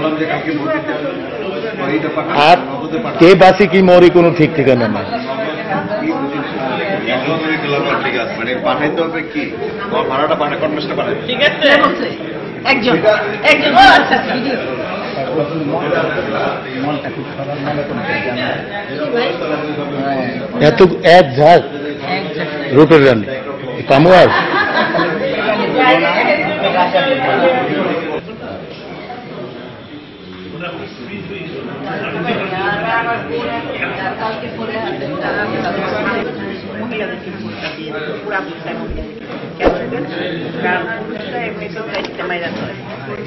আর কে বাসি কি মরি কোনো ঠিক ঠিকানা নাই। মানে পাঠাইতে হবে কি ভাড়াটা পাঠায় কনভেন্সটা পাঠায় ঠিক আছে একজন এত এক ঝাঁক রুটের রানি কামুয়ার মহিলাদেরকে ভোটটা দিয়ে পুরা ভোটটাই মহিলাদের কেন কারণ পুরুষরা এমনিতেও দায়িত্বে মাইরা ধরে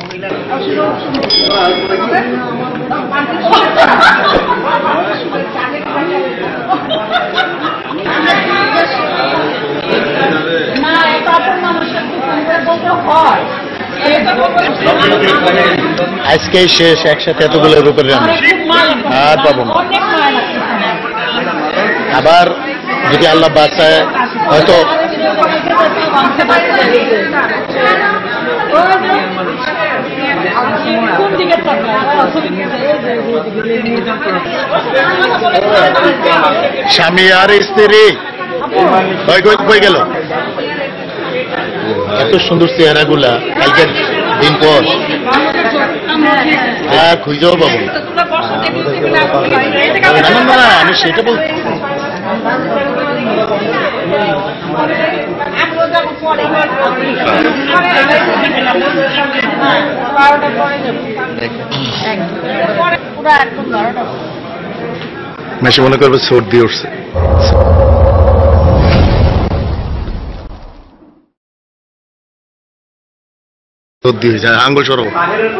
আজকে শেষ একসাথে এতগুলো রূপের রান্না আর পাবো না। আবার যদি আল্লাহ বাঁচায় হয়তো স্বামী আর স্ত্রী কই গেল এত সুন্দর চেহারা গুলা কালকের দিন পর হ্যাঁ খুঁজেও পাবো না আমি সেটা বলছি মেশে মনে করবে সর্দি উঠছে সর্দি হয়ে যায় আঙ্গুল সরব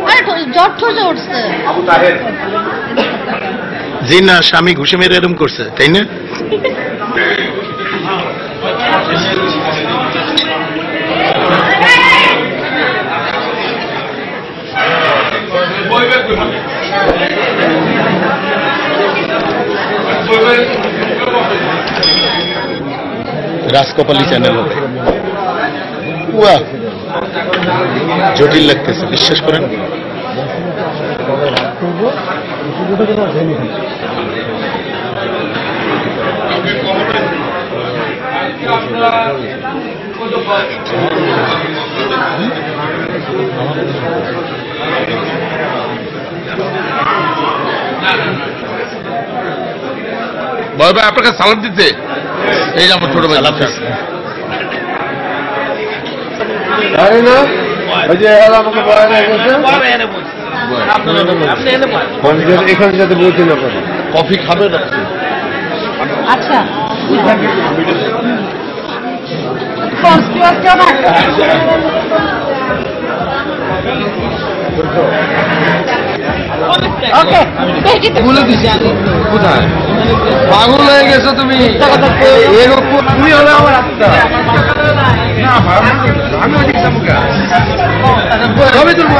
জি না স্বামী ঘুষে মেরে এরম করছে তাই না রাজকপালি চ্যানেল হবে জটিল লাগতেছে বিশ্বাস করেন বড় ভাই আপনাকে সালাদ দিতে এই যে আমার ছোট ভাই সালাদ এখানে যাতে বলছি না কফি খাবে না আচ্ছা বলে দিচ্ছি কোথায় পাগল হয়ে গেছো তুমি তুমি হলে আমার ছবি তুলবো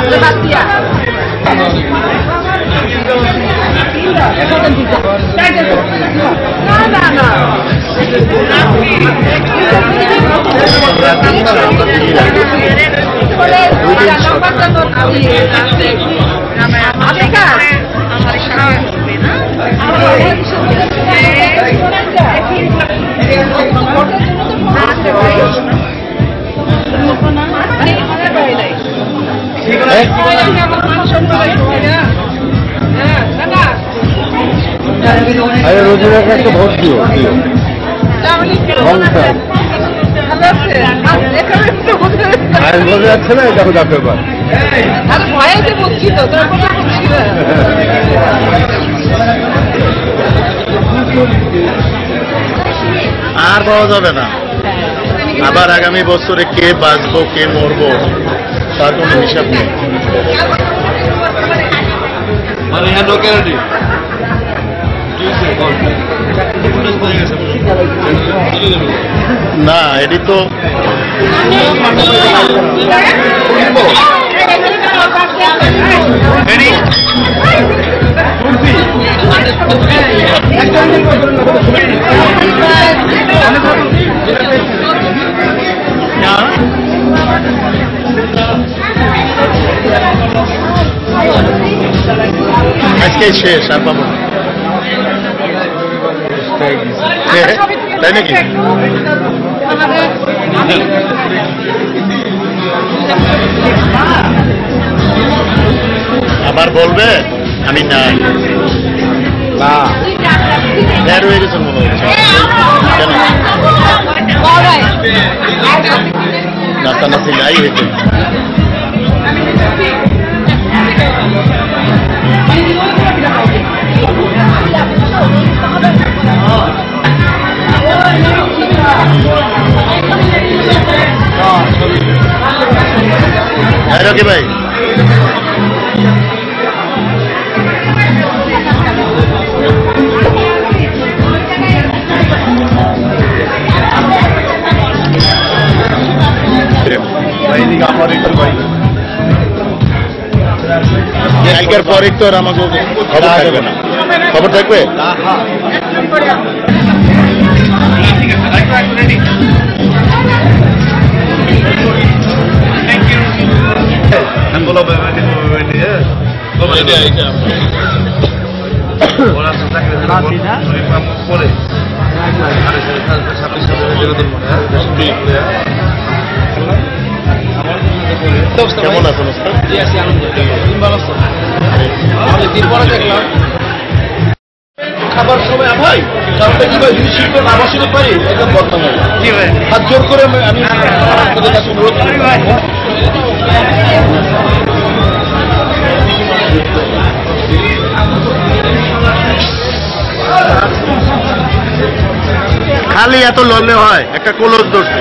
আরে রোজের একটা ভোট দিও আর বোঝা যাচ্ছে না এটা কোথাও ব্যাপার আর পাওয়া যাবে না আবার আগামী বছরে কে বাঁচবো কে মরবো তার কোনো হিসাব নেই না এটি তো আজকে শেষ আর পাবো না। তাই নাকি? আবার বলবে আমি নাই বের হয়ে গেছেন মনে হচ্ছে। কেন নাচানাচি নাই হয়েছে? রকি ভাই কালকের পরে তো আর আমাকে খবর থাকবে না। খবর থাকবে? কেমন আছেন? খাবার সময় ভাই কারণটা কি ভাই যদি শিল্প না বসতে পারি একদম বদনাম হবে। হাত জোর করে আমি আপনাদের কাছে অনুরোধ করি খালি এত লড়লে হয়? একটা কলস ধরছে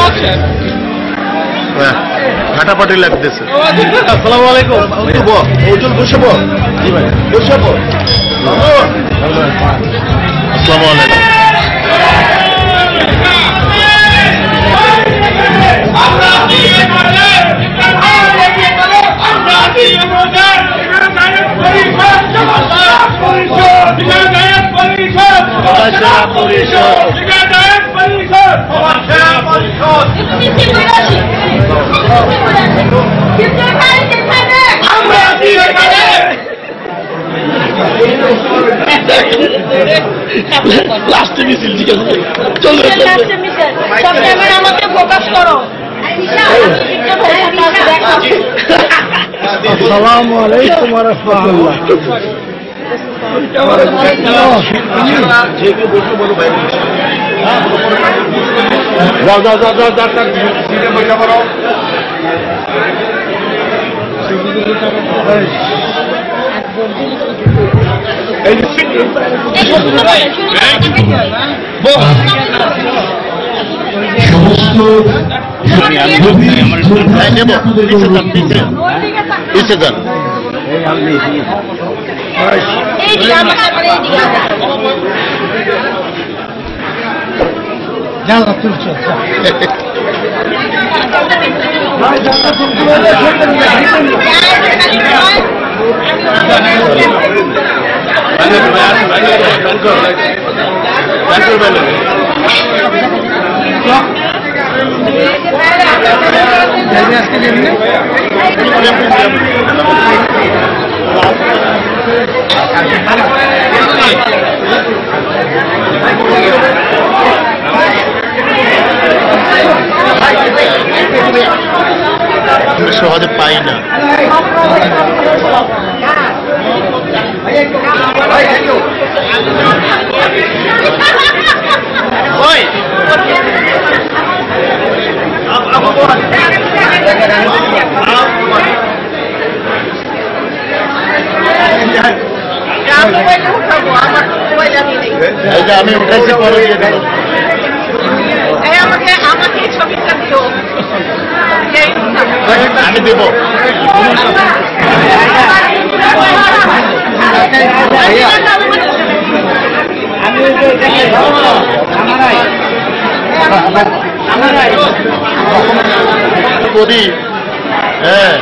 ঘাটাপাটি লাগতেছে। আসসালামু আলাইকুম। ওজন বসে বসে আসসালামু আলাইকুম। লাস্টে মিছিল ঠিক আছে চলবে সব ক্যামেরা আমাকে ফোকাস করো। আসসালামু আলাইকুম ওয়া রাহমাতুল্লাহ। যাও যাও যাও যাও যাও সিটে বসে পড়ো। পিছিয়ে যান। সহজে পাই না। আমি উঠাইছি পরে আমাকে ছবিটা দিও। আমি দেব। প্রদীপ হ্যাঁ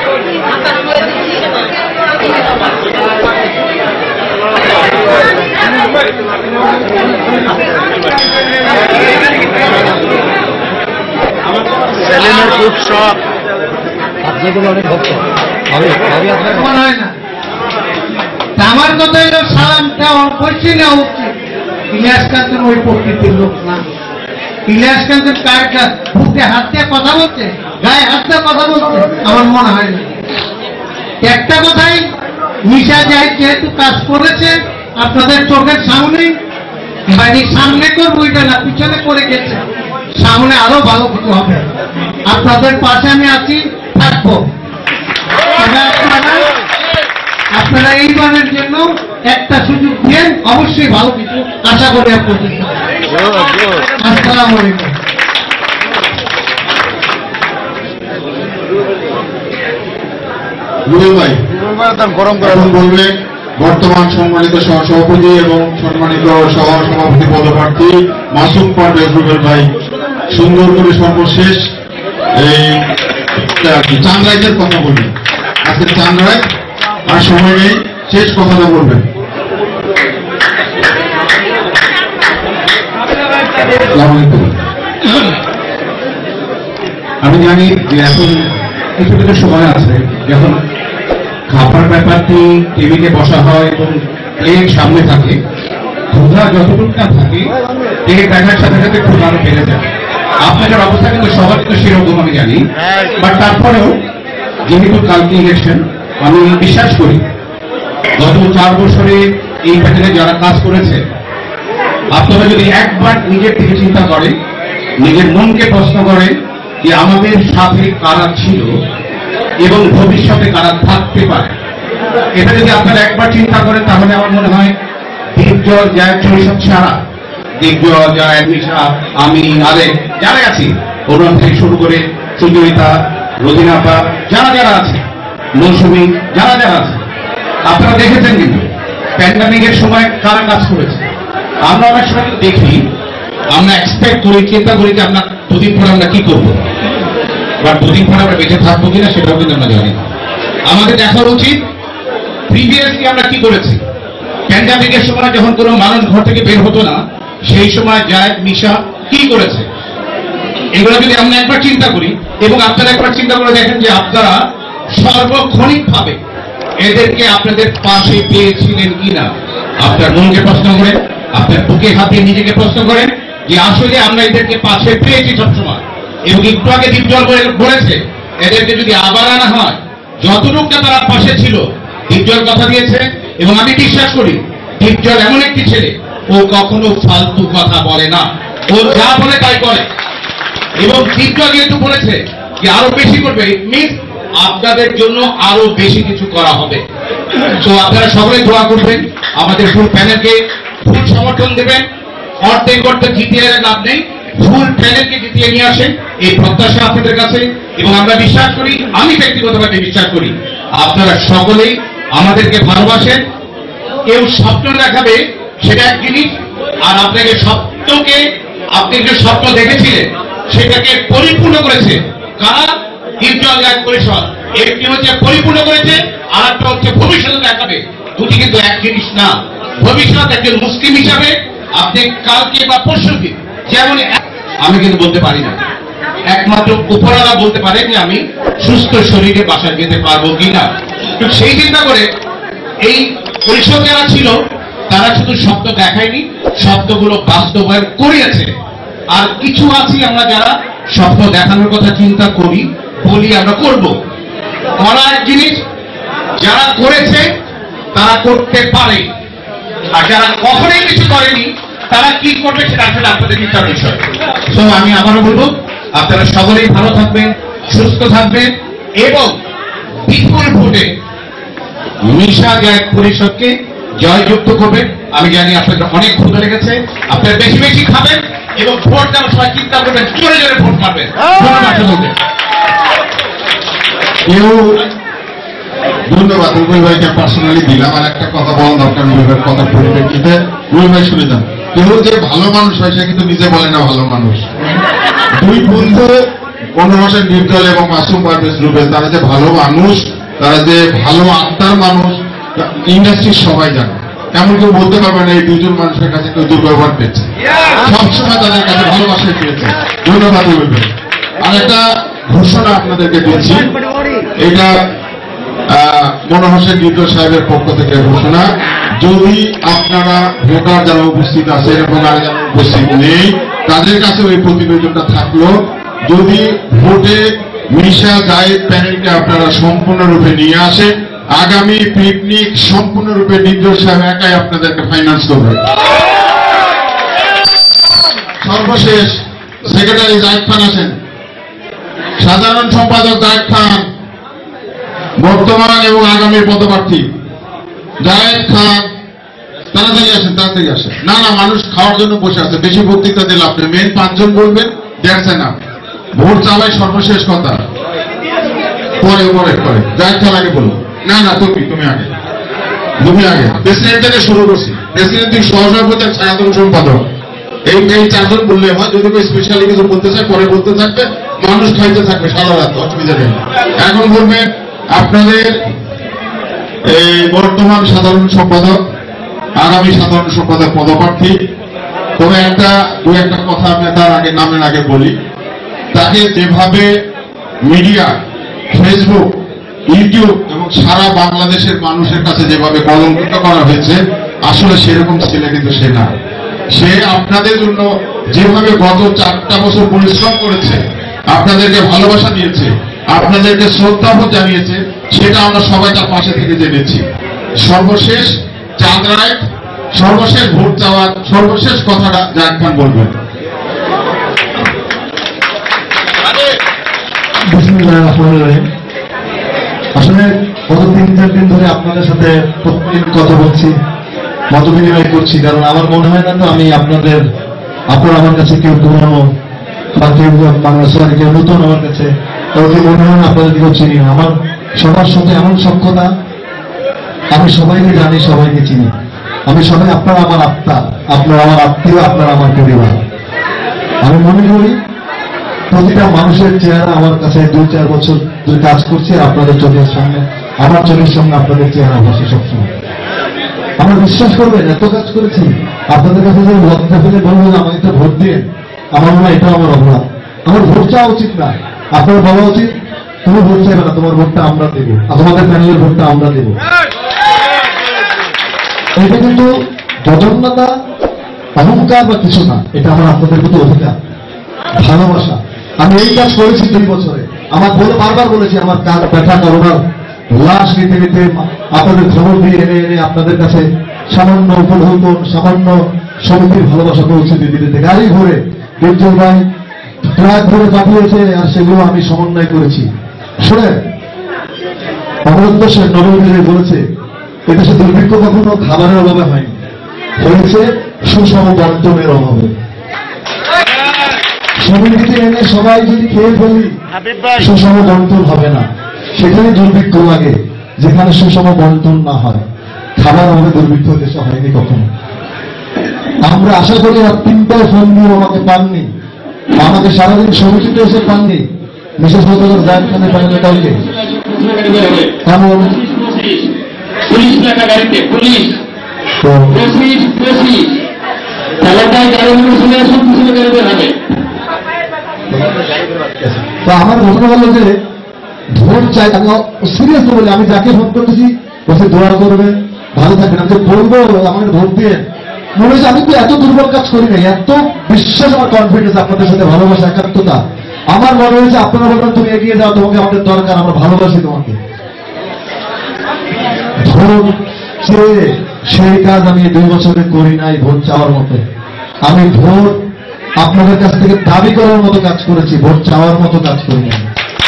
সেলিমের খুব শখ। আপনাদের অনেক ভক্ত। আমার কথা হলো সালাম দেওয়া বলছি না উচিত। ইলিয়াস কান্তের ওই প্রকৃতির লোক না। ইলিয়াস কান্তের কারটা বুকে হাত দিয়ে কথা বলছে, গায়ে হাত দিয়ে কথা বলছে, আমার মনে হয় না। একটা কথাই, মিশা যায় যেহেতু কাজ করেছে আপনাদের চোখের সামনে, বাড়ির সামনে করবো এটা না, পিছনে করে গেছে, সামনে আরো ভালো কিছু হবে। আপনাদের পাশে আমি আছি, থাকবো। আপনারা এইবারের জন্য একটা সুযোগ দিয়ে অবশ্যই ভালো কিছু আশা করি আপনাদের। আসসালামু আলাইকুম। ভাই গরম গরম বলবে বর্তমান সম্মানিত সহসভাপতি এবং সম্মানিত সহ সভাপতি পদপ্রার্থী মাসুম পারভেজ রুবেল ভাই সুন্দর করে সর্বশেষ এই চাঁদরাইজের কথা বলবেন। আজকে চাঁদরাইজ আর সময় নেই, শেষ কথাটা বলবেন। আমি জানি যে এখন কিছু কিছু সময় আছে যখন খাবার ব্যাপারটি টেবিলে বসা হয় এবং প্লেট সামনে থাকে, ক্ষুধা যতটুকু না থাকে প্লেট দেখার সাথে সাথে ক্ষুধা আরো বেড়ে যায়। আপনাদের অবস্থা কিন্তু সবার কিন্তু সেরকম আমি জানি, বাট তারপরেও যেহেতু কালকে ইলেকশন, আমি বিশ্বাস করি গত 4 বছরে এই প্যাটার্নে যারা কাজ করেছে, আপনারা যদি একবার নিজের থেকে চিন্তা করেন, নিজের মনকে প্রশ্ন করেন যে আমাদের সাথে কারা ছিল এবং ভবিষ্যতে কারা থাকতে পারে, এটা যদি আপনারা একবার চিন্তা করেন তাহলে আমার মনে হয় দীপজল জায়দ পরিষদ ছাড়া, দীপজল জায়দ মিশা, আমি আরেক যারা আছি, ওনার থেকে শুরু করে সুচরিতা, রোজিনাপা, যারা যারা আছে, মৌসুমী, যারা যারা আছে, আপনারা দেখেছেন কিন্তু প্যান্ডামিকের সময় কারা কাজ করেছে। আমরা অনেক সময় দেখি, আমরা এক্সপেক্ট করি, চিন্তা করি যে আমরা 2 দিন পরে আমরা কি করবো, বা 2 দিন পরে আমরা বেঁচে থাকবো কিনা সেটাও কিন্তু আমরা জানি। আমাদের দেখা উচিত প্রিভিয়াসলি আমরা কি করেছি। প্যান্ডামিকের সময় যখন কোনো মানুষ ঘর থেকে বের হতো না, সেই সময় জায়দ মিশা কি করেছে, এগুলো যদি আমরা একবার চিন্তা করি এবং আপনারা একবার চিন্তা করে দেখেন যে আপনারা সার্বক্ষণিকভাবে এদেরকে আপনাদের পাশে পেয়েছিলেন কিনা। আপনার মনকে প্রশ্ন করেন, আপনার বুকে হাত দিয়ে নিজেকে প্রশ্ন করেন যে আসলে আমরা এদেরকে পাশে পেয়েছি সবসময়। এবং একটু আগে দীপজল বলেছে এদেরকে যদি আবার আনা হয়, যতটুকটা তারা পাশে ছিল, দীপজল কথা দিয়েছে এবং আমি বিশ্বাস করি দীপজল এমন একটি ছেলে, ও কখনো ফালতু কথা বলে না, ও যা বলে তাই করে। এবং দীপজল যেহেতু বলেছে যে আরো বেশি করবে, মিস আপনাদের জন্য আরো বেশি কিছু করা হবে। তো আপনারা সকলে দোয়া করবেন, আমাদের ফুল প্যানেলকে ফুল সমর্থন দেবেন। অর্ধেক অর্ধেক জিতিয়ে লাভ নেই, ফুল প্যানেলকে জিতিয়ে নিয়ে আসেন, এই প্রত্যাশা আপনাদের কাছে। এবং আমরা বিশ্বাস করি, আমি ব্যক্তিগতভাবে বিশ্বাস করি, আপনারা সকলেই আমাদেরকে ভালোবাসেন। কেউ স্বপ্ন দেখাবে সেটা এক জিনিস, আর আপনাকে স্বপ্নকে, আপনি যে স্বপ্ন দেখেছিলেন সেটাকে পরিপূর্ণ করেছে কারা? দীপজল জায়দ পরিষদ। একটি হচ্ছে পরিপূর্ণ করেছে, আর একটা হচ্ছে ভবিষ্যতে দেখাবে। দুটি কিন্তু এক জিনিস না। ভবিষ্যৎ একজন মুসলিম হিসাবে আপনি কালকে বা পরশুদিন যেমন, আমি কিন্তু বলতে পারি না, একমাত্র উপরওয়ালা বলতে পারে যে আমি সুস্থ শরীরে বাসায় যেতে পারবো কিনা। তো সেই চিন্তা করে এই পরিষদ যারা ছিল তারা শুধু স্বপ্ন দেখায়নি, স্বপ্নগুলো বাস্তবায়ন করিয়েছে। আর কিছু আছি আমরা যারা স্বপ্ন দেখানোর কথা চিন্তা করি, বলি আমরা করব। করা এক জিনিস, যারা করেছে তারা করতে পারে, আর যারা কখনোই কিছু করেনি তারা কি করবে সেটা আসলে আপনাদের চিন্তার বিষয়। তো আমি আবারও বলবো, আপনারা সকলেই ভালো থাকবেন, সুস্থ থাকবেন এবং বিপুল ভোটে মিশা জায়দ পরিষদকে জয়যুক্ত করবেন। আমি জানি আপনাদের অনেক ক্ষুধা লেগেছে, আপনারা বেশি বেশি খাবেন এবং ভোট দেওয়ার সময় চিন্তা করবেন, জোরে জোরে ভোট মারবেন। ধন্যবাদ রুবেল ভাইকে পার্সোনালি দিলাম। আর একটা কথা বলা দরকার রুবেল ভাইয়ের কথা পরিপ্রেক্ষিতে, রুবেল ভাই শুনে যান। কেউ যে ভালো মানুষ হয় সে কিন্তু নিজে বলে না ভালো মানুষ। 2 বন্ধু বনবাসের দীপজল এবং মাসুম পারভেজ রুবেল, তারা যে ভালো মানুষ, তারা যে ভালো আত্মার মানুষ, ইন্ডাস্ট্রির সবাই জানে। এমন কেউ বলতে পারবে না এই 2 জন মানুষের কাছে কেউ দুর্ব্যবহার পেয়েছে, সবসময় তাদের কাছে ভালোবাসাই পেয়েছে। ধন্যবাদ রুবেল ভাই। আর একটা ঘোষণা আপনাদেরকে দিচ্ছি, এটা মনোহর হোসেন দীপজল সাহেবের পক্ষ থেকে ঘোষণা। যদি আপনারা ভোটার যারা উপস্থিত আছেন এবং আর যারা উপস্থিত নেই তাদের কাছে ওই প্রতিবেদনটা থাকলো, যদি ভোটে মিশা জায়েদ প্যানেলকে আপনারা সম্পূর্ণরূপে নিয়ে আসেন, আগামী পিকনিক সম্পূর্ণরূপে নির্দোষ সাহেব একাই আপনাদেরকে ফাইন্যান্স করবে। সর্বশেষ সেক্রেটারি জায়েদ খান আছেন, সাধারণ সম্পাদক জায়েদ খান, বর্তমান এবং আগামীর পদপ্রার্থী জায়েদ খান। তাড়াতাড়ি আসেন, তাড়াতাড়ি আসেন। না না, মানুষ খাওয়ার জন্য বসে আছে, বেশি বক্তৃতা দিলে আপনি মেন 5 জন বলবেন, দেখছে না ভোট চাওয়াই সর্বশেষ কথা। পরে পরে পরে জায়েদ খান আগে বলুন। না না, তুমি আগে, তুমি আগে। প্রেসিডেন্ট থেকে শুরু করছি, প্রেসিডেন্ট থেকে সহসভাপতি আর সাধারণ সম্পাদক, এই 4 জন বললে হয়। যদি কেউ স্পেশালি কিছু বলতে চায় পরে বলতে থাকবে, মানুষ খাইতে থাকবে সারা রাত, অসুবিধা নেই। এখন বলবেন আপনাদের এই বর্তমান সাধারণ সম্পাদক, আগামী সাধারণ সম্পাদক পদপ্রার্থী। তবে দু একটা কথা আমি তার আগে নামের আগে বলি, তাকে যেভাবে মিডিয়া, ফেসবুক, ইউটিউব এবং সারা বাংলাদেশের মানুষের কাছে যেভাবে কলঙ্কিত করা হয়েছে, আসলে সেরকম ছেলে কিন্তু সে না। সে আপনাদের জন্য যেভাবে গত 4টা বছর পরিশ্রম করেছে, আপনাদেরকে ভালোবাসা দিয়েছে, আপনাদেরকে শ্রদ্ধাবোধ জানিয়েছে, সেটা আমরা সবাই তার পাশে থেকে জেনেছি। সর্বশেষ চাঁদ রায়, সর্বশেষ ভোট চাওয়ার সর্বশেষ কথাটা জায়েদ খান বলবেন। আসলে গত 3-4 দিন ধরে আপনাদের সাথে প্রতিদিন কথা বলছি, মত বিনিময় করছি, কারণ আমার মনে হয় না তো আমি আপনারা আমার কাছে কেউ পুরানো বা কেউ বাংলাদেশের কেউ নতুন আমার কাছে, কাউকে মনে হয় না আপনাদের কেউ চিনি না। আমার সবার সাথে এমন সখ্যতা, আমি সবাইকে জানি, সবাইকে চিনি, আমি সবাই, আপনারা আমার আত্মা, আপনারা আমার আত্মীয়, আপনারা আমার পরিবার। আমি মনে করি প্রতিটা মানুষের চেহারা আমার কাছে 2-4 বছর ধরে কাজ করছি, আর আপনাদের চোখের সামনে, আমার চোখের সামনে আপনাদের চেহারা বসে সবসময়। আমার বিশ্বাস করবেন, এত কাজ করেছি, আপনাদের কাছে যে লজ্জা ফেলে বলবেন আমাকে তো ভোট দিয়ে, আমার মনে হয় এটা আমার অপরাধ। আমার ভোট চাওয়া উচিত না, আপনার বলা উচিত তুমি ভোট চাইবে না, তোমার ভোটটা আমরা দেবো, তোমাদের প্যানেলের ভোটটা আমরা দেবো। এটা কিন্তু জঘন্যতা, অহংকার বা কিছু না, এটা আমার আপনাদের প্রতি অধিকার, ভালোবাসা। আমি এই কাজ করেছি 2 বছরে, আমার বারবার বলেছি, আমার কাজ ব্যথা করোনার লাশ নিতে নিতে আপনাদের খবর দিয়ে এনে এনে আপনাদের কাছে সামান্য উপঢৌকন, সামান্য সমিতির ভালোবাসা পৌঁছে দিতে দিতে গাড়ি ঘুরে বিদ্যুৎ ভাই ট্রাক ঘুরে পাঠিয়েছে, আর সেগুলো আমি সমন্বয় করেছি। শোনেন, অমরত্ব সেন নবমীরে বলেছে, এদেশে দুর্ভিক্ষ কখনো খাবারের অভাবে হয়নি, হয়েছে সুষম বন্টনের অভাবে। সমিতিতে এনে সবাই যদি খেয়ে ফেলি, সুষম বন্টন হবে না। সেখানে দুর্ভিক্ষ লাগে, যেখানে সুষম বন্টন না হয়। খাবার আমাদের দুর্ভিক্ষ দেশে হয়নি কখনো। আমরা আশা করি আর 3টা ফোন নিয়ে আমাকে পাননি, আমাকে সারাদিন সমিতিতে এসে পাননি, বিশেষ করে জায়েদ খানের প্যানেলে কাউকে এমন পুলিশ লেখা গাড়িতে পুলিশ তো আমার ঘটনা হলো যে ভোট চাই, আমি সিরিয়াসলি বলি, আমি যাকে ফোন করতেছি বসে দোয়া করবে, ভালো থাকবেন, আমি বলবো আমাকে ভোট দিয়ে, মনে হচ্ছে আমি তো এত দুর্বল কাজ করি না, এত বিশ্বাস, আমার কনফিডেন্স, আপনাদের সাথে ভালোবাসা, একাত্মতা। আমার মনে হয়েছে আপনারা বলবেন তুমি এগিয়ে যাও, তোমাকে আমাদের দরকার, আমরা ভালোবাসি তোমাকে। ভোট চেয়ে সেই কাজ আমি 2 বছরে করি নাই ভোট চাওয়ার মতো। আমি ভোট আপনাদের কাছ থেকে দাবি করার মতো কাজ করেছি, ভোট চাওয়ার মতো কাজ করি নাই।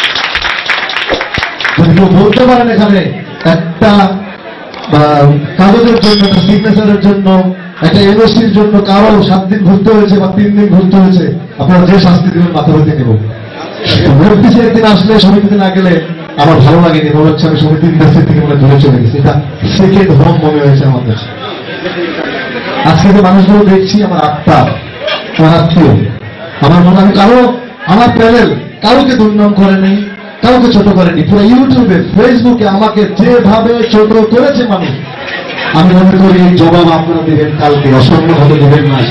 যদি কেউ বলতে পারেন এখানে একটা কাগজের জন্য, একটা সিগনেচারের জন্য, একটা এনওসির জন্য কারো 7 দিন ঘুরতে হয়েছে বা 3 দিন ঘুরতে হয়েছে, আপনারা যে শাস্তি দেবেন মাথা হইতে নেব। ভোট দিচ্ছে একদিন আসলে, সমিতিতে না গেলে আমার ভালো লাগেনি, মনে হচ্ছে আমি সমিতির ইন্ডাস্ট্রি থেকে মনে দূরে চলে গেছি, এটা সেকেন্ড হোম মনে হয়েছে আমার কাছে। আজকে যে মানুষগুলো দেখছি আমার আত্মা, আমার আত্মীয়, আমার মনে, আমি আমার প্যানেল কাউকে দুর্নাম করেনি, কাউকে ছোট করেনি। পুরো ইউটিউবে, ফেসবুকে আমাকে যেভাবে ছোট করেছে মানুষ, আমি মনে করি এই জবাব আপনারা দেবেন কালকে, অসম্ভব দেবেন না।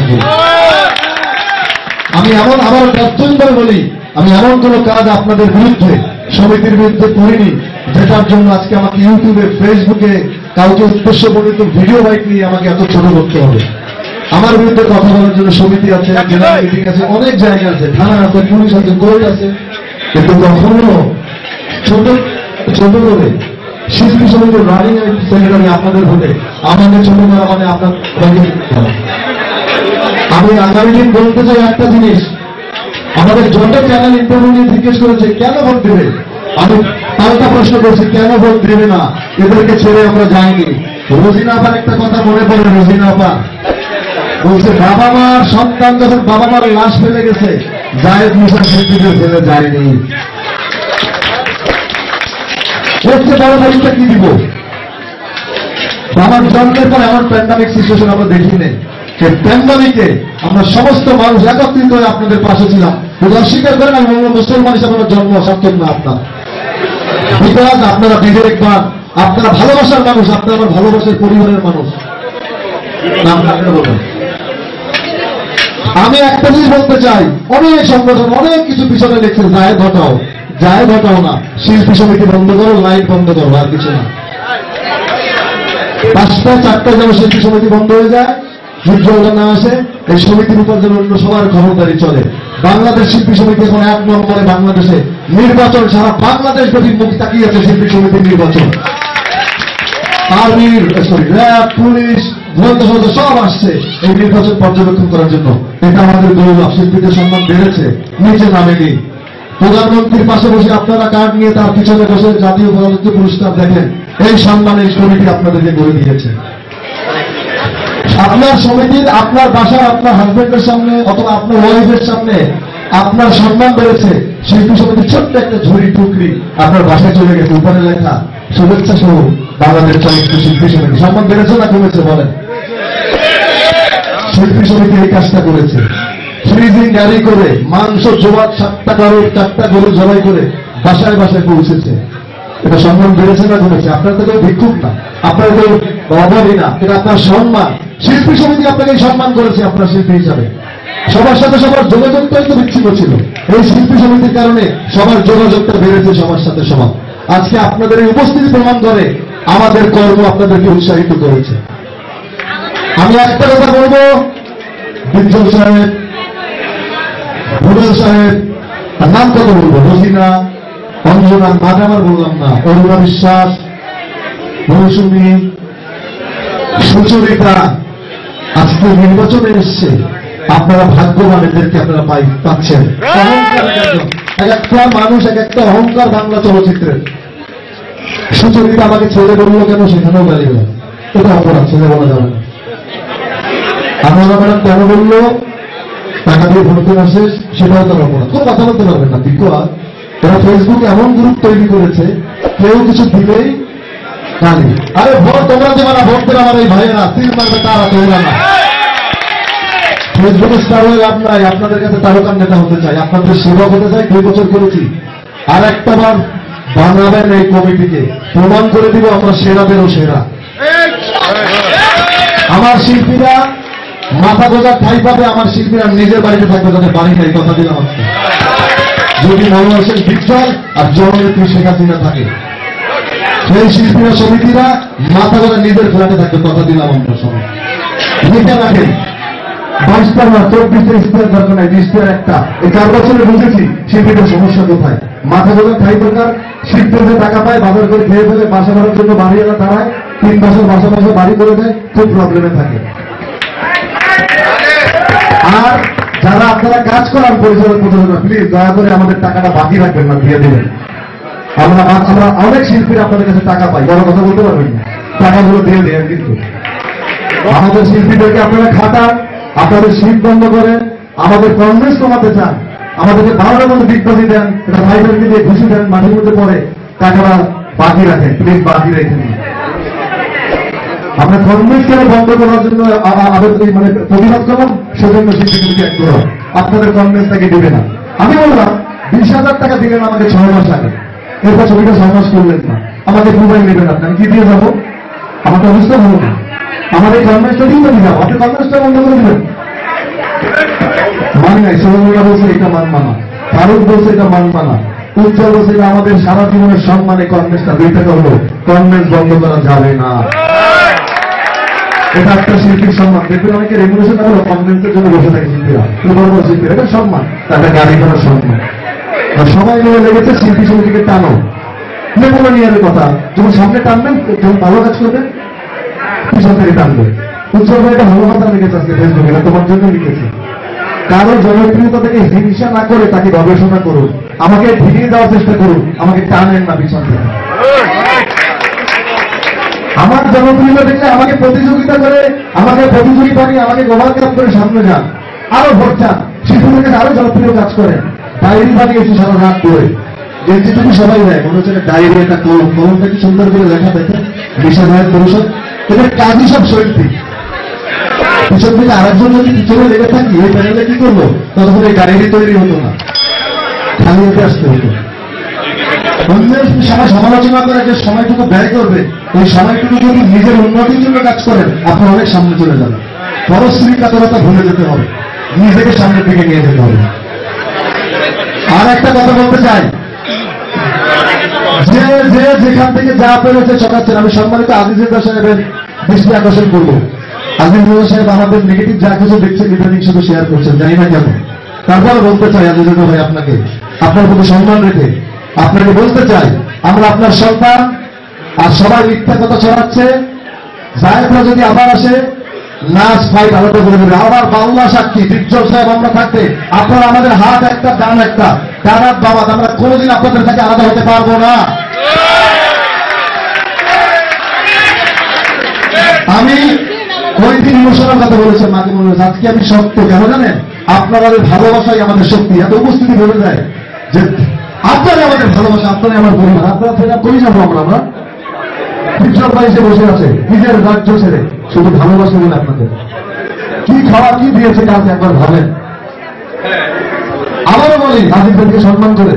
আমি এমন আমার ব্যর্থভাবে বলি, আমি এমন কোন কাজ আপনাদের বিরুদ্ধে, সমিতির বিরুদ্ধে করিনি, যেটার জন্য আজকে আমাকে ইউটিউবে, ফেসবুকে কাউকে উদ্দেশ্য প্রণীত ভিডিও বাইক নিয়ে আমাকে এত ছোট করতে হবে। আমার বিরুদ্ধে কথা বলার জন্য সমিতি আছে, জেনারেল মিটিং আছে, অনেক জায়গা আছে, থানা আছে, পুলিশ আছে, কোর্ট আছে, কিন্তু কখনো ছোট ছোট করে শিল্পী সমিতির রানিং সেক্রেটারি আপনাদের ভোটে আমাদের ছোট করা মানে আপনার। আমি আগামী দিন বলতে চাই একটা জিনিস, আমাদের যত চ্যানেল ইন্টারভিউ নিয়ে জিজ্ঞেস করেছে কেন ভোট দেবে, আমি পাল্টা প্রশ্ন করছি কেন ভোট দেবে না, এদেরকে ছেড়ে আমরা যাইনি। রোজিনা আপার একটা কথা মনে পড়ে, রোজিনা আপা বলছে বাবা মার সন্তান যখন বাবা মার লাশ ফেলে গেছে জায়েদ মুসার শিল্পীদের ফেলে যায়নি। হচ্ছে বড় দায়িত্ব কি দিব? বাবার জন্মের পর এমন প্যান্ডামিক সিচুয়েশন আমরা দেখিনি, যে প্যান্ডামিকে আমরা সমস্ত মানুষ একত্রিত হয়ে আপনাদের পাশে ছিলাম। যদি অস্বীকার করেন আমি মুসলমান হিসাবে আমার জন্ম সার্থক না আপনার, বিকজ আপনারা বিবেকবান, আপনারা ভালোবাসার মানুষ, আপনারা আমার ভালোবাসার পরিবারের মানুষ। আমি একটা জিনিস বলতে চাই, অনেক সংগঠন অনেক কিছু পিছনে লিখছে, জায়েদ হটাও, জায়েদ হটাও না, শিল্পী সমিতি বন্ধ করো, লাইট বন্ধ করো, আর কিছু না। 5টা 4টা যেন শিল্পী সমিতি বন্ধ হয়ে যায়, যুদ্ধটা না আসে, এই সমিতির উপর যেন অন্য সবার খবরদারি চলে। বাংলাদেশ শিল্পী সমিতি এখন 1 নম্বরে বাংলাদেশে নির্বাচন, সারা বাংলাদেশ ব্যাপী মুখ তাকিয়েছে শিল্পী সমিতির নির্বাচন। আর্মির র্যাব, পুলিশ, গোয়েন্দা সংস্থা সব আসছে এই নির্বাচন পর্যবেক্ষণ করার জন্য। এটা আমাদের গৌরব, শিল্পীদের সম্মান বেড়েছে, নিচে নামেনি। প্রধানমন্ত্রীর পাশে বসে আপনারা কার্ড নিয়ে তার পিছনে বসে জাতীয় প্রধানমন্ত্রী পুরস্কার দেখেন, এই সম্মান এই কমিটি আপনাদেরকে করে দিয়েছে। আপনার সমিতির, আপনার বাসার, আপনার হাজবেন্ডের সামনে অথবা আপনার ওয়াইফের সামনে আপনার সম্মান বেড়েছে। শিল্পী সমিতির ছোট্ট একটা ঝুড়ি টুকরি আপনার বাসায় চলে গেছে, উপরে লেখা শুভেচ্ছা সহ বাংলাদেশ চলচ্চিত্র শিল্পী সমিতি। সম্মান বেড়েছে না কমেছে বলেন? শিল্পী সমিতি এই কাজটা করেছে। ফ্রিজিং গাড়ি করে মাংস জোয়ার 7টা গরু জবাই করে বাসায় বাসায় পৌঁছেছে। এটা সম্মান বেড়েছে না কমেছে? আপনার তো কেউ ভিক্ষুক না, আপনার কেউ অভাবী না, এটা আপনার সম্মান। শিল্পী সমিতি আপনাকে সম্মান করেছে আপনার শিল্পী হিসাবে। সবার সাথে সবার যোগাযোগটাই তো বিচ্ছিন্ন ছিল, এই শিল্পী সমিতির কারণে সবার যোগাযোগটা বেড়েছে সবার সাথে সবার। আজকে আপনাদের এই উপস্থিতি প্রমাণ করে আমাদের কর্ম আপনাদেরকে উৎসাহিত করেছে। আমি একটা কথা বলবো, বিজ্জল সাহেব, ভুবন সাহেব, তার নাম কত বলবো, রোজিনা, অঞ্জনা, নাম আমার বললাম না, অরুণা বিশ্বাস, মৌসুমী, সুচরিতা, আজকে নির্বাচনে এসছে। আপনারা ভাগ্যবান, এদেরকে আপনারা পাচ্ছেন। এক একটা মানুষ এক একটা অহংকার বাংলা চলচ্চিত্রের। সুচরিতা আমাকে ছেলে বললো কেন, সেখানেও গালি গেল, এটা অপরাধ, ছেলে বলা যাবে না। আমরা ম্যাডাম কেন বললো, টাকা দিয়ে ভোট করে আসে, সেটাও তার অপরাধ। কোনো কথা বলতে পারবেন না। বিকজ এরা ফেসবুকে এমন গ্রুপ তৈরি করেছে, কেউ কিছু দিলেই গালি। আরে ভোট তোমরা দেবে না, ভোট দেবে আমার এই ভাইয়েরা, তিন মারবে তারা, তোমরা না। ফেসবুকে স্টার হয়ে লাভ নাই, আপনাদের কাছে তারকার নেতা হতে চাই, আপনাদের সেবক হতে চাই। 2 বছর করেছি, আর একটা বার বানাবেন এই কমিটিকে, প্রমাণ করে দিব আমরা সেরাদেরও সেরা। আমার শিল্পীরা মাথা গোজার ঠাই পাবে, আমার শিল্পীরা নিজের বাড়িতে থাকবে, তাদের বাড়ি নাই, কথা দিলাম আজকে। যদি মনে আসেন বিজ্জল আর জননেত্রী শেখ হাসিনা থাকে, সেই শিল্পীরা সমিতিরা মাথা গোজা নিজের ফ্ল্যাটে থাকবে, কথা দিলাম আমরা সবাই। লিখে রাখেন, 22টা না 24টা ইস্তেহার দরকার নাই, 20টার একটা। এই 4 বছরে বুঝেছি শিল্পীদের সমস্যা কোথায়। মাথা গোজার ঠাই দরকার, শিল্পীদের টাকা পায়, বাজার করে খেয়ে ফেলে, বাসা ভাড়ার জন্য বাড়িওয়ালা দাঁড়ায়, 3 বছর বাসা বাড়ি করে দেয়, খুব প্রবলেমে থাকে। আর যারা আপনারা কাজ করার পরিচালক প্রযোজনা, প্লিজ দয়া করে আমাদের টাকাটা বাকি রাখবেন না, দিয়ে দেবেন। আমরা অনেক শিল্পীরা আপনাদের কাছে টাকা পাই, বড় কথা বলতে পারবেন না, টাকাগুলো দিয়ে দেন। কিন্তু আমাদের শিল্পীদেরকে আপনারা খাটান, আপনাদের শিল্প বন্ধ করেন, আমাদের কনভেন্স কমাতে চান, আমাদেরকে 12টার মধ্যে বিজ্ঞপ্তি দেন, এটা ভাইদেরকে দিয়ে ঘুষি দেন, মাঠের মধ্যে পরে টাকাটা বাকি রাখেন, প্লিজ বাকি রেখে দিন। আমরা কনভেন্স কেন বন্ধ করার জন্য মানে প্রতিবাদ করলাম, সেজন্য শিল্পীদেরকে এক করো, আপনাদের কনভেন্স তাকে দেবে না। আমি বললাম 20,000 টাকা দিলেন আমাকে 6 মাস আগে, এরপর ছবিটা 6 মাস করলেন না, আমাকে মোবাইল নেবেন আপনাকে কি দিয়ে যাবো? আমাকে অবস্থা হলো না, আমার এই কনভেন্সটা দিয়ে তো যাবো, আপনি কনভেন্সটা বন্ধ করে দেবেন। মানি নাই, সোহানুল্লাহ বলছে এটা মান মানা, ফারুক বলছে এটা মান মানা, উজ্জ্বল হোসেন আমাদের সারা জীবনের সম্মানে কনভেন্সটা দিতে হলো, কনভেন্স বন্ধ করা যাবে না। এটা একটা শিল্পীর সম্মান। দেখবেন অনেকে রেগুলেশন হলো কনভেন্সের জন্য বসে থাকে শিল্পীরা, বড় বড় শিল্পীরা, এটা সম্মান, তাদের গাড়ি করার সম্মান। আর সবাই মিলে লেগেছে শিল্পী সমিতিকে টানো, নেপোলিয়নের কথা, যখন সামনে টানবেন যখন ভালো কাজ করবেন পিছন থেকে টানবে। উজ্জ্বল ভাই এটা ভালো কথা লিখেছে আজকে ফেসবুকে, এটা তোমার জন্য লিখেছে। কারো জনপ্রিয়তা থেকে হিংসা না করে তাকে গবেষণা করুন, আমাকে ভিড়িয়ে দেওয়ার চেষ্টা করুন, আমাকে টানেন না পিছন থেকে। আমার জনপ্রিয়তা দেখলে আমাকে প্রতিযোগিতা করে, আমাকে প্রতিযোগী বানিয়ে, আমাকে গোবার কাপ করে সামনে যান, আরো ভোট চান, শিশুদেরকে আরো জনপ্রিয় কাজ করেন। ডায়েরি বানিয়েছি সারা রাত করে, যেটুকু সবাই দেয় মনে হচ্ছে ডায়েরি, একটা কলম, কলমটা কি সুন্দর করে লেখা দেখে নিষেধায়ক পরিষদ, এদের কাজই সব শৈল্পিক। পিছন থেকে আরেকজন যদি পিছনে লেগে থাকি ওই প্যানেলে কি করবো, ততক্ষণ এই ডায়েরি তৈরি হতো না, খালি হতে আসতে হতো। অন্যের সময় সমালোচনা করে যে সময়টুকু ব্যয় করবে, ওই সময়টুকু যদি নিজের উন্নতির জন্য কাজ করেন আপনি অনেক সামনে চলে যাবেন। পরশ্রী কাতরতা ভুলে যেতে হবে, নিজেকে সামনের দিকে নিয়ে যেতে হবে। আর একটা কথা বলতে চাই, যে যে যেখান থেকে যা পেরেছে চকাচ্ছেন, আমি সম্মানিত আজিজ রেজা সাহেবের দৃষ্টি আকর্ষণ করবো। আজিজ রেজা সাহেব আমাদের নেগেটিভ যা কিছু দেখছেন ইদানিং শুধু শেয়ার করছেন, জানি না কেন। তারপরে বলতে চাই আজিজ রেজা ভাই, আপনাকে আপনার প্রতি সম্মান রেখে আপনাকে বলতে চাই, আমরা আপনার সন্তান, আর সবাই মিথ্যা কথা ছড়াচ্ছে। জায়েদরা যদি আবার আসে, নাচ ফাইট আলাদা করে দেবে, আবার বাংলা সাক্ষী বিজ্জল সাহেব আমরা থাকতে আপনারা আমাদের হাত একটা, ডান একটা, ডানাত বাবাদ, আমরা কোনোদিন আপনাদের থেকে আলাদা হতে পারবো না। আমি ওই দিন ইমোশনাল কথা বলেছেন, মাকে মনে হয়েছে, আজকে আমি সত্য কেন জানেন, আপনাদের ভালোবাসাই আমাদের শক্তি। এত উপস্থিতি বলে যায় যে আপনারা আমাদের ভালোবাসা, আপনারা আমার পরিবার, আপনারা ফেরা করি যাবো আমরা বিপ্লব ভাই এসে বসে আছে নিজের রাজ্য ছেড়ে, শুধু ভালোবাসা বলে আপনাদের কি খাওয়া কি দিয়েছে কাজ একবার ভাবেন। আবারও বলি আজিজ ভাইকে সম্মান করে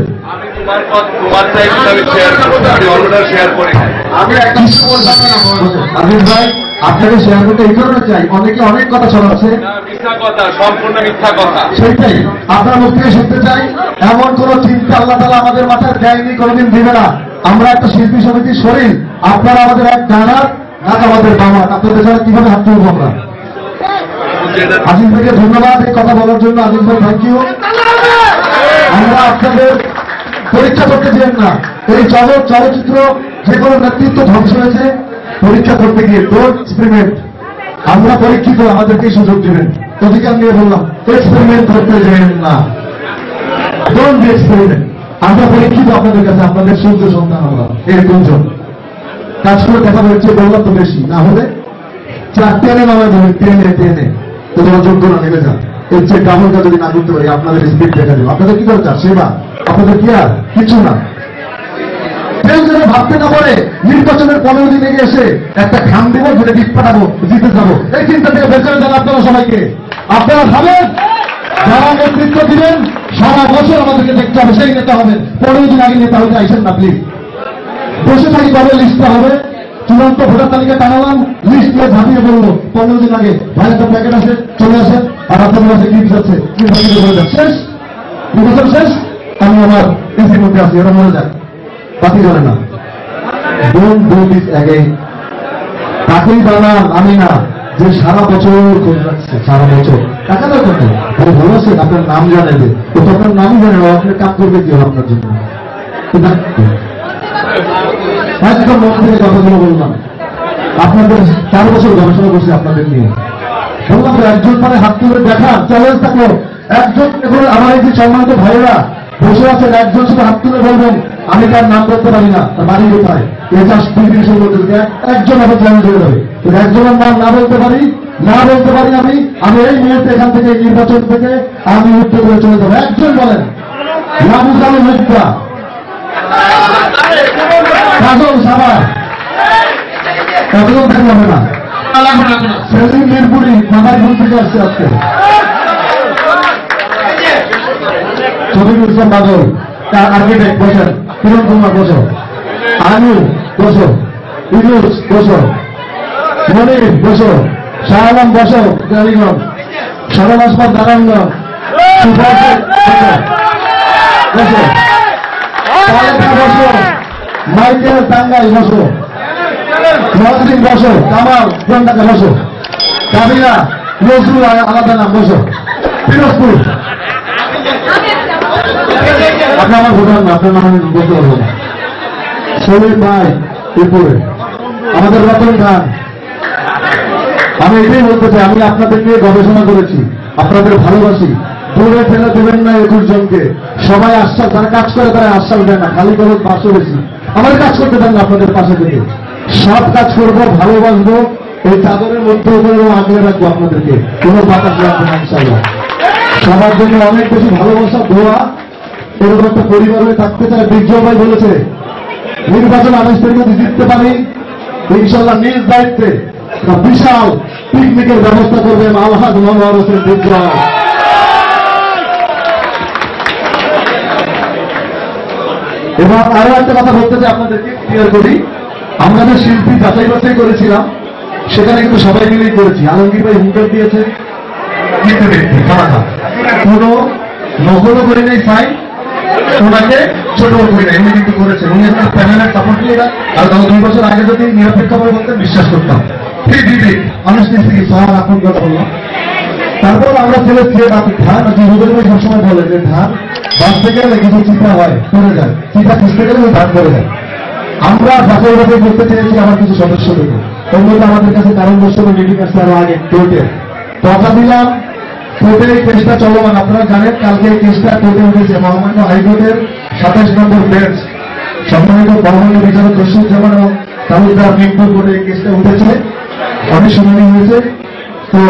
আমি একটা আজিজ ভাই আপনাকে শেয়ার করতে এই কারণে চাই, অনেকে অনেক কথা শোনাচ্ছে, সম্পূর্ণ মিথ্যা কথা। সেইটাই আপনার মুখ থেকে শুনতে চাই। এমন কোন চিন্তা আল্লাহ তাআলা আমাদের মাথায় দেয়নি, কোনোদিন দিবে না। আমরা একটা শিল্পী সমিতির শরীর, আপনারা আমাদের এক ডানার, নাক আমাদের বামার, আপনাদের ছাড়া কিভাবে হাত তুলব আমরা। আজিজ ভাইকে ধন্যবাদ এই কথা বলার জন্য। আজিজ ভাই থ্যাংক ইউ। আমরা আপনাদের পরীক্ষা করতে চান না, এই জগৎ চলচ্চিত্র যে কোনো নেতৃত্ব ধ্বংস হয়েছে পরীক্ষা করতে গিয়ে, ডোন্ট এক্সপেরিমেন্ট। আমরা পরীক্ষিত, আমাদেরকে সুযোগ দেবেন। অধিকার নিয়ে বললাম এক্সপেরিমেন্ট করতে যাবেন না, ডোন্ট বি এক্সপেরিমেন্ট। আমরা পরীক্ষিত আপনাদের কাছে, আপনাদের সূর্য সন্তান আমরা, এর গুঞ্জন কাজ করে দেখা হচ্ছে, বললাম তো বেশি না হলে চার টেনে নামে ধরে টেনে টেনে তো তোমার যোগ্য না নেমে যান। এর চেয়ে ডাবল কাজ যদি না করতে পারি আপনাদের স্পিড দেখা দেবো। আপনাদের কি দরকার? সেবা। আপনাদের কি আর কিছু না। কেউ যেন ভাবতে না পারে নির্বাচনের 15 দিন এগিয়ে এসে একটা খাম দেবো, যেটা ডিপ পাঠাবো, জিতে যাবো, এই চিন্তা থেকে বেঁচে যান আপনারা সবাইকে। আপনারা ভাবেন যারা নেতৃত্ব দিবেন সারা বছর আমাদেরকে দেখতে হবে, সেই নেতা হবেন। 15 দিন আগে নেতা হতে আইসেন না প্লিজ। বসে থাকি কবে লিস্টটা হবে, চূড়ান্ত ভোটার তালিকা টানালাম, লিস্ট নিয়ে ঝাঁপিয়ে বললো 15 দিন আগে ভাই একটা প্যাকেট আছে, চলে আসেন, আর আপনাদের কাছে গিফট আছে, শেষ, নির্বাচন শেষ, আমি আমার এসির মধ্যে আছি, ওরা মরে যায়, বাতি জ্বলে না। Don't do this again. তাকেই বানান, আমি না, যে সারা বছর করে রাখছে, সারা বছর টাকা দরকার নেই, আপনি ভালো আছেন, আপনার নাম জানাবে, ও তো আপনার নামই জানে না, আপনি কাজ করবে কি হবে আপনার জন্য। একদম মন থেকে কথাগুলো বললাম, আপনাদের 4 বছর গবেষণা করছি আপনাদের নিয়ে। বললাম তো একজন মানে হাত তুলে দেখা চ্যালেঞ্জ থাকলো, একজন এখন আমার এই যে সম্মানিত ভাইয়েরা বসে আছেন, একজন শুধু হাত তুলে বলবেন আমি তার নাম করতে পারি না, তার বাড়ি কোথায়, এই চাষ শুরু করতে, একজন আমার চ্যালেঞ্জ হয়ে যাবে। একজনের নাম না বলতে পারি আমি এই মুহূর্তে এখান থেকে নির্বাচন থেকে আমি উঠতে করে চলে যাবো। একজন বলেন রাবুজাল মুক্তা, কাজল সাবার, কতজন থাকলে হবে না, সেলিম মিরপুরি মাদারীপুর থেকে আসছে আজকে, শফিকুল ইসলাম বাদল আর্কিটেক্ট বসেন, কিরণ কুমার বসো, আনু বসো, ইউনুস বসো, মনির বসো, শাহ আলম বসো, কালীগঞ্জ, সরল আসবাদ নারায়ণগঞ্জ, সুভাষ বসো, বসো, মাইকেল টাঙ্গাই বসো, মহাসিন বসো, কামাল গোয়েন্দাকে বসো, কাবিলা নজরুল আলাদা নাম বসো, পিরোজপুর আপনি আমার ভোটার না, আপনার নাম আমি বলতে পারবো না। শরীর ভাই উপরে আমাদের রতন খান, আমি এটাই বলতে চাই, আমি আপনাদের নিয়ে গবেষণা করেছি, আপনাদের ভালোবাসি, দূরে ফেলে দেবেন না 21 জনকে। সবাই আশ্বাস, যারা কাজ করে তারা আশ্বাস দেয় না, খালি করে পাশে বেশি। আমার কাজ করতে দেন না, আপনাদের পাশে থেকে সব কাজ করবো, ভালোবাসবো, এই চাদরের মধ্যে উপরে আগলে রাখবো আপনাদেরকে, কোনো বাতাস রাখবো না ইনশাআল্লাহ। সবার জন্য অনেক বেশি ভালোবাসা, দোয়া, এরকম একটা পরিবার হয়ে থাকতে চায়। বিজয় ভাই বলেছে নির্বাচন 28 তারিখে যদি জিততে পারি ইনশাআল্লাহ নিজ দায়িত্বে বিশাল পিকনিকের ব্যবস্থা করবেন আলহাজ মনোহর হোসেন বিজয়। এবং আরো একটা কথা বলতে চাই আপনাদেরকে, ক্লিয়ার করি, আমরা যে শিল্পী যাচাই বাছাই করেছিলাম সেখানে কিন্তু সবাই মিলেই করেছি। আলমগীর ভাই হুঙ্কার দিয়েছে, কিন্তু ব্যক্তি খারাপ কোন নকলও করে নেই, সাই ওনাকে ছোট করি না, এমনি কিন্তু করেছে। উনি একটা প্যানেলের সাপোর্ট নিয়ে, আর গত 2 বছর আগে যদি নিরপেক্ষভাবে বলতেন বিশ্বাস করতাম। ঠিক দিদি মানুষ নিশ্চিত সবার আক্রমণ করলাম। তারপর আমরা ছেলে ধান যুবদের ভাই সবসময় বলে যে ধান বাঁচতে গেলে কিছু চিন্তা হয়, পড়ে যায়, চিন্তা খুঁজতে গেলে ধান করে যায়। আমরা যাচাই বাছাই করতে চেয়েছি আমার কিছু সদস্যদেরকে, ওর মধ্যে আমাদের কাছে কারণ বছর মিটিং আসছে আরো আগে কোর্টে কথা দিলাম, কোর্টে এই কেসটা চলমান। আপনারা জানেন কালকে এই কেসটা কোর্টে উঠেছে, মহামান্য হাইকোর্টের 27 নম্বর বেঞ্চ, সম্মানিত মহামান্য বিচারক রশিদুজ্জামান এবং তালুকদার মিন্টু কোর্টে এই কেসটা উঠেছে, অনেক শুনানি হয়েছে। তো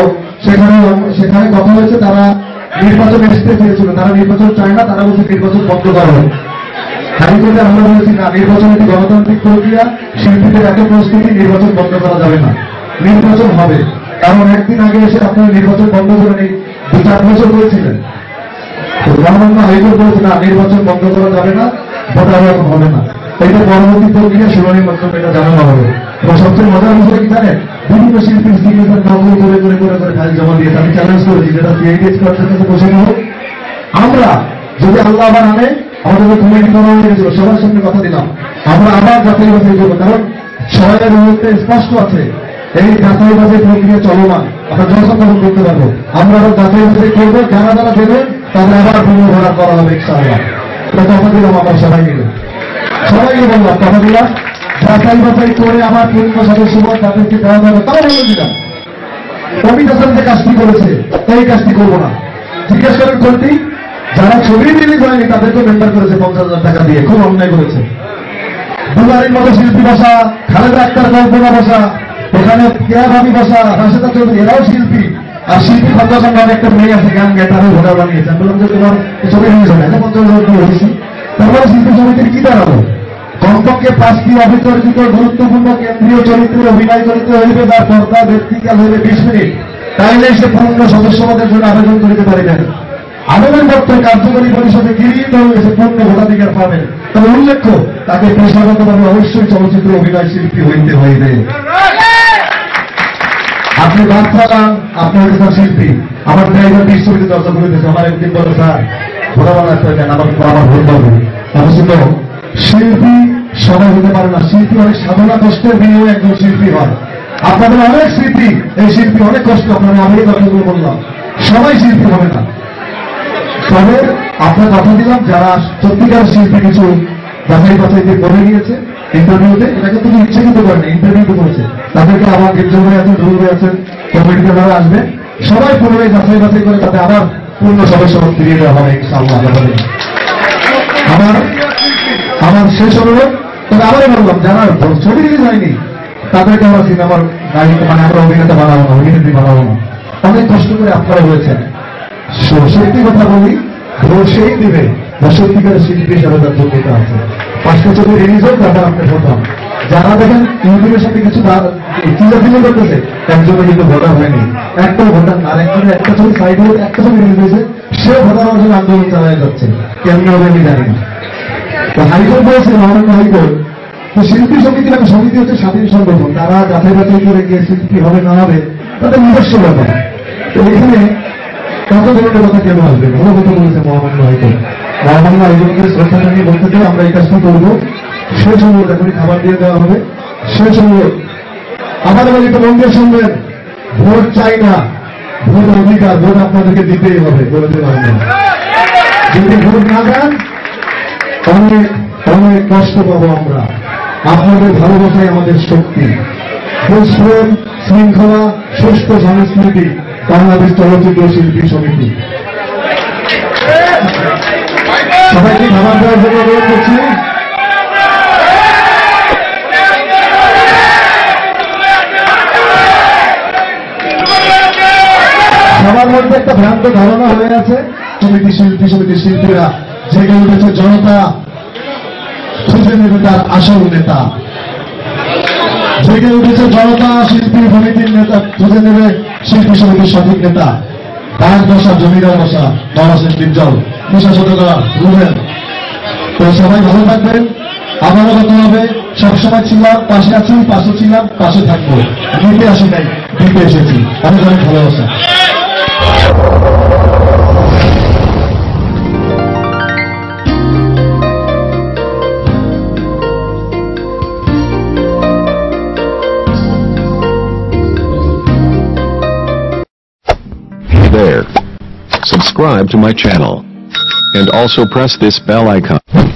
সেখানে কথা হয়েছে, তারা নির্বাচন আসতে চেয়েছিল, তারা নির্বাচন চায় না, তারা বলছে নির্বাচন বন্ধ করা হবে। হাইকোর্টে আমরা বলেছি না, নির্বাচন একটি গণতান্ত্রিক প্রক্রিয়া, শিল্পীদের এত প্রস্তুতি, নির্বাচন বন্ধ করা যাবে না, নির্বাচন হবে। কারণ একদিন আগে এসে আপনারা নির্বাচন বন্ধ করে নেই 2-4 বছর বলেছিলেন, মহামান্য হাইকোর্ট বলেছে না, নির্বাচন বন্ধ করা যাবে না, ভোটার এখন হবে না। এটা পরবর্তী প্রক্রিয়া শুনানির মাধ্যমে এটা জানানো হবে। এবং সবচেয়ে মজার বিষয় কি জানেন, বিভিন্ন শিল্পীর সিগনেচার নকল করে করে করে করে ফাইল জমা দিয়েছে। আমি চ্যালেঞ্জ করেছি যেটা সিআইডি এক্সপার্টের কাছে বসানো হোক। আমরা যদি আল্লাহ আবার আনে, আমাদের যে কমিটি করা হয়েছিল সবার সঙ্গে কথা দিলাম, আমরা আবার যাচাই বাছাই করবো, কারণ সবাইয়ের মুহূর্তে স্পষ্ট আছে এই যাচাই বাছাই প্রক্রিয়া চলমান, আমরা জনসংখ্যান করতে পারবো। আমরা আবার যাচাই বাছাই করবো, যারা যারা দেবেন তাদের আবার পুনর্ভরা করা হবে ইনশাআল্লাহ। এটা কথা দিলাম আমরা সবাই মিলে, সবাইকে বললাম কথা দিলাম, যাচাই বাছাই করে আমার পূর্ণ সদস্য তাদেরকে দেওয়া যাবে, তাও বলে দিলাম। অমিত হাসান যে কাজটি করেছে এই কাজটি করবো না, জিজ্ঞেস করেন কোনটি, যারা ছবি রিলিজ হয়নি তাদেরকে মেম্বার করেছে 50,000 টাকা দিয়ে, খুব অন্যায় করেছে। দুবারের মতো শিল্পী বসা, খালেদা আক্তার কল্পনা বসা, এখানে কেয়াভাবি বসা, রাশেদা চৌধুরী, এরাও শিল্পী। আর শিল্পী ফাউন্ডেশন নামে একটা মেয়ে আছে, গান গায়, তারও ভোটার বানিয়েছেন। বললাম যে তোমার ছবি রিলিজ হয় না, 50,000 দিয়ে হয়েছি, তারপরে শিল্পী সমিতির কি দাঁড়াবো? কমপক্ষে 5টি অবিতর্কিত গুরুত্বপূর্ণ কেন্দ্রীয় চরিত্রে অভিনয় করিতে হইবে, তার পর্দা ব্যক্তিকাল হইবে 20 মিনিট, তাইলে সে পূর্ণ সদস্যপদের জন্য আবেদন করিতে পারিবেন। আবেদনপত্র কার্যকরী পরিষদে গৃহীত হয়েছে, পূর্ণ ভোটাধিকার পাবেন। তবে উল্লেখ্য তাকে পেশাগতভাবে অবশ্যই চলচ্চিত্র অভিনয় শিল্পী হইতে হইবে। আপনি বাদ চালান, আপনি হইতে শিল্পী। আমার ড্রাইভার বিশ্ববিদ্যালয় চর্চা করিতেছে, আমার একদিন বলে স্যার ভোটা বানাতে দেন, আমার ভোট পাবে। অবশ্যই শিল্পী সবাই হতে পারে না, শিল্পী অনেক সাধনা কষ্টের বিনিময়ে একজন শিল্পী হয়। আপনাদের অনেক স্মৃতি, এই শিল্পী অনেক কষ্ট, আপনারা আমি কথাগুলো বললাম, সবাই শিল্পী হবে না। তবে আপনার কথা দিলাম, যারা সত্যিকার শিল্পী কিছু যাচাই বাছাইতে করে নিয়েছে ইন্টারভিউতে, এটাকে তুমি ইচ্ছাকৃত করেন, ইন্টারভিউতে করেছে, তাদেরকে আবার বিদ্রোহ হয়ে আছেন, রুল হয়ে আছেন, কমিটিতে যারা আসবে সবাই পুনরায় যাচাই বাছাই করে তাতে আবার পূর্ণ সদস্য ফিরিয়ে দেওয়া হবে ইনশাআল্লাহ। আমার শেষ অনুরোধ, তবে আবারও বললাম, যারা ছবি রিলিজ হয়নি তাদেরকে আমরা সিনেমার গাড়ি মানে আমরা অভিনেতা বানাবো না, অভিনেত্রী বানাবো না। অনেক কষ্ট করে আপনারা হয়েছেন, সত্যি কথা বলি, ভোট সেই দিবে সত্যিকারের শিল্পী হিসাবে তার যোগ্যতা আছে। 5টা ছবি রিলিজ হোক, তারপর আপনি ভোট পান। যারা দেখেন ইউটিউবের সাথে কিছু চিল্লাচিল্লি করতেছে, একজনে কিন্তু ভোটার হয়নি, একটা ভোটার না, একজনের একটা ছবি সাইড হোক, একটা ছবি রিলিজ হয়েছে, সে ভোটার হওয়ার জন্য আন্দোলন চালায় যাচ্ছে, কেমন হবে আমি জানি না। তো হাইকোর্ট বলছে, মহামান্য হাইকোর্ট, তো শিল্পী সমিতি একটা সমিতি হচ্ছে স্বাধীন সংগঠন, তারা যাচাই বাছাই করে গিয়ে শিল্পী হবে না হবে তাদের নিজস্ব ব্যাপার। তো এখানে কত ধরনের কথা কেন আসবে, ভালো কথা বলেছে মহামান্য হাইকোর্ট। মহামান্য আয়োজককে শ্রদ্ধা জানিয়ে বলতে চাই আমরা এই কাজটি করবো। শেষ অনুরোধ, এখনই খাবার দিয়ে দেওয়া হবে। শেষ অনুরোধ, আমাদের বাড়িতে মন দিয়ে শুনবেন, ভোট চাই না, ভোট অধিকার, ভোট আপনাদেরকে দিতেই হবে, বলে দিলাম না। যদি ভোট না দেন অনেক অনেক কষ্ট পাবো আমরা। আপনাদের ভালোবাসাই আমাদের শক্তি। দেশপ্রেম, শৃঙ্খলা, সুস্থ সংস্কৃতি, বাংলাদেশ চলচ্চিত্র শিল্পী সমিতি। সবাইকে খাবার দেওয়ার জন্য অনুরোধ করছি। সবার মধ্যে একটা ভ্রান্ত ধারণা হয়ে আছে, সমিতির শিল্পীরা জেগে উঠেছে, জনতা খুঁজে নেবে তার আসল নেতা। জেগে উঠেছে জনতা, শিল্পী সমিতির নেতা খুঁজে নেবে শিল্পী সমিতির সঠিক নেতা। বাঘ বসা, জমিদার বসা, নরাসের ডিপজল, বিশেষজ্ঞরা রুবেন। তো সবাই ভালো থাকবেন, আবারও কথা হবে। সবসময় ছিলাম, পাশে আছি, পাশে ছিলাম, পাশে থাকবো। দিতে আসি নাই, দিতে এসেছি। অনেক অনেক ভালোবাসা। Hey there. Subscribe to my channel. And also press this bell icon.